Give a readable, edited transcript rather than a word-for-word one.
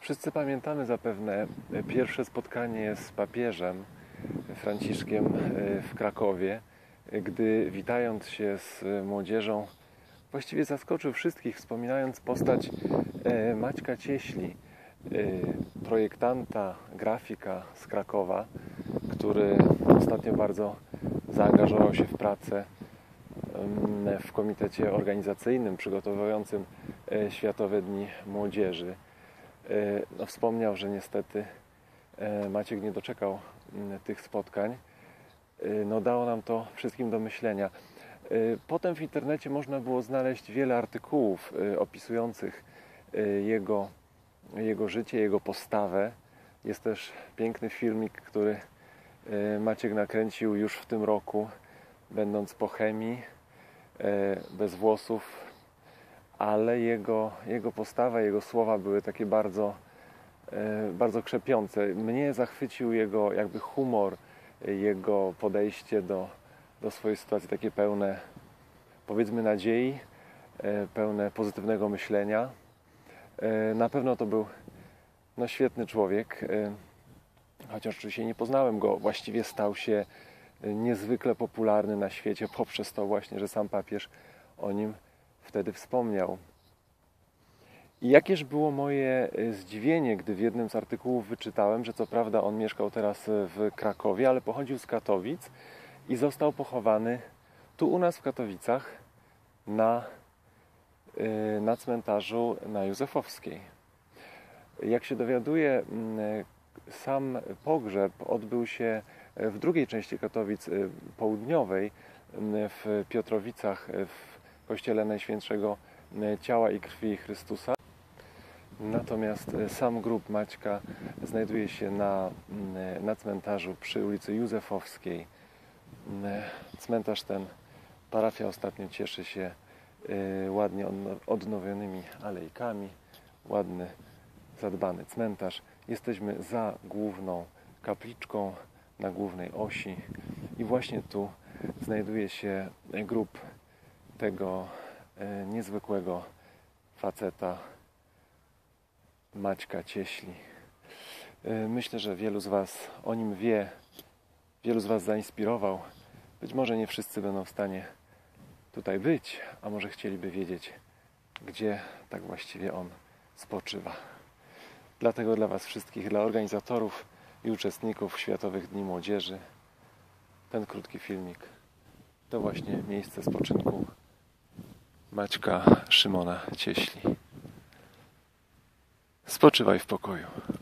Wszyscy pamiętamy zapewne pierwsze spotkanie z papieżem Franciszkiem w Krakowie, gdy witając się z młodzieżą właściwie zaskoczył wszystkich, wspominając postać Maćka Cieśli, projektanta, grafika z Krakowa, który ostatnio bardzo zaangażował się w pracę w komitecie organizacyjnym przygotowującym Światowe Dni Młodzieży. Wspomniał, że niestety Maciek nie doczekał tych spotkań. Dało nam to wszystkim do myślenia. Potem w internecie można było znaleźć wiele artykułów opisujących jego życie, jego postawę. Jest też piękny filmik, który Maciek nakręcił już w tym roku, będąc po chemii, bez włosów, ale jego postawa, jego słowa były takie bardzo krzepiące. Mnie zachwycił jego jakby humor, jego podejście do swojej sytuacji, takie pełne, powiedzmy, nadziei, pełne pozytywnego myślenia. Na pewno to był świetny człowiek, chociaż oczywiście nie poznałem go. Właściwie stał się niezwykle popularny na świecie poprzez to właśnie, że sam papież o nim wtedy wspomniał. I jakież było moje zdziwienie, gdy w jednym z artykułów wyczytałem, że co prawda on mieszkał teraz w Krakowie, ale pochodził z Katowic i został pochowany tu u nas w Katowicach na cmentarzu na Józefowskiej. Jak się dowiaduję, sam pogrzeb odbył się w drugiej części Katowic południowej, w Piotrowicach, w kościele Najświętszego Ciała i Krwi Chrystusa. Natomiast sam grób Maćka znajduje się na cmentarzu przy ulicy Józefowskiej. Cmentarz ten, parafia ostatnio cieszy się ładnie odnowionymi alejkami. Ładny, zadbany cmentarz. Jesteśmy za główną kapliczką na głównej osi i właśnie tu znajduje się grób tego niezwykłego faceta Maćka Cieśli. Myślę, że wielu z Was o nim wie, wielu z Was zainspirował. Być może nie wszyscy będą w stanie tutaj być, a może chcieliby wiedzieć, gdzie tak właściwie on spoczywa. Dlatego dla Was wszystkich, dla organizatorów i uczestników Światowych Dni Młodzieży, ten krótki filmik to właśnie miejsce spoczynku Maćka Szymona Cieśli. Spoczywaj w pokoju.